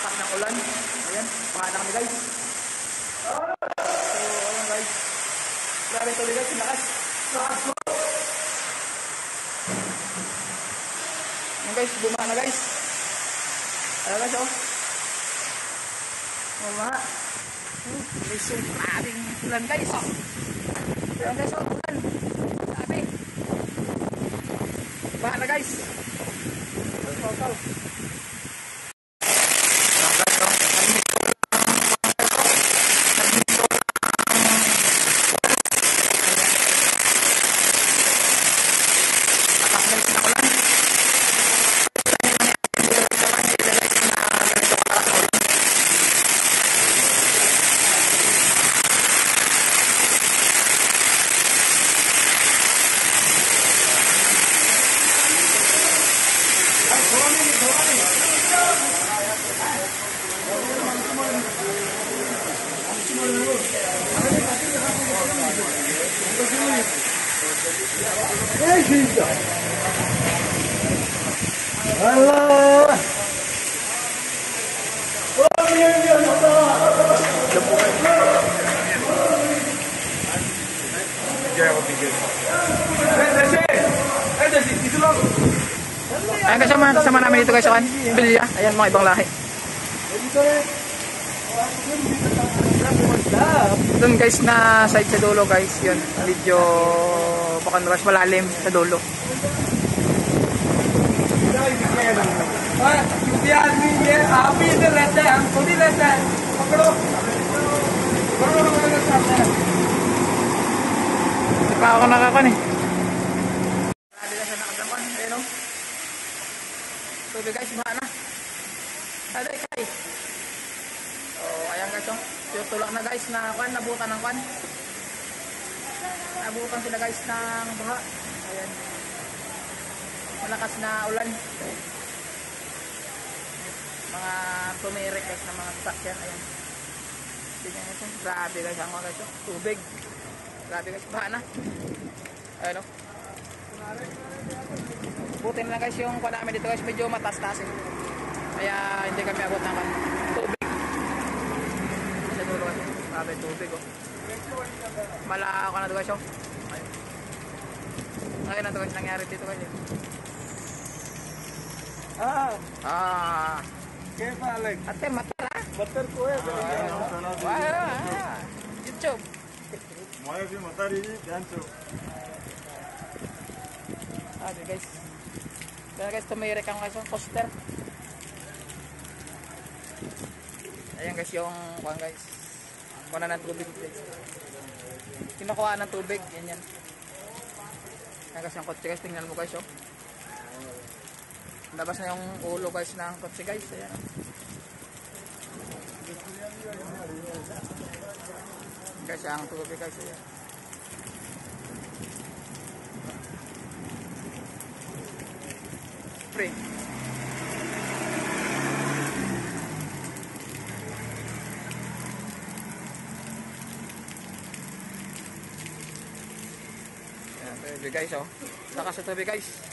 lakas ng ulan. Ayan, baha na kami guys. So, ayan guys. Grabe tuloy guys, yung lakas. Ayan guys, bumaha na guys. Ayan guys, oh. Bumaha. May grabing ulan guys, oh. Ayan guys, oh, ulan. Grabe. Baha na guys. Total. Allah. Ayan kasama namin dito guys, ayan, Bilya, ayan mga ibang lahi. Doon guys na side sa dulo guys, yun, medyo baka mas malalim sa dulo. ये आदमी ये आप भी इधर रहता है, हम खुद ही रहता है, पकड़ो Pa ako nakakan eh. Grabe na siya nakagaman, ayun o. Tubig guys, baha na. Aday kay. So ayan guys o, tutulak na guys na kwan, nabutan ng kwan. Nabutan sila guys ng baha. Ayan. Malakas na ulan. Mga tumirik guys na mga sasakyan. Ayan. Tingnan nyo. Grabe guys ang mga guys o. Tubig. Grabe guys, baha na. Ayan o. Buti na lang guys yung kwan namin dito guys. Medyo matas-tas eh. Kaya hindi kami abot ng tubig. Sa dulo guys. Grabe tubig o. Malaka na ito guys o. Ayan. Ngayon na ito guys nangyari dito guys. कैसा अलग Ate, matar ha? बत्तर को है YouTube. माया भी मता रही ध्यान से Okay guys. Kaya guys, tumirik ang guys, poster. Ayan guys, yung kuha guys. Kuha ng tubig guys. Kinukuha ng tubig, yan yan. Ayan guys, yung kotse guys, tingnan mo guys, oh. Labas na yung ulo guys ng kotse guys. Ayan. Guys, ang tubig guys. Ayan. Free. Ayan, tubig guys oh. Lakas sa tubig guys.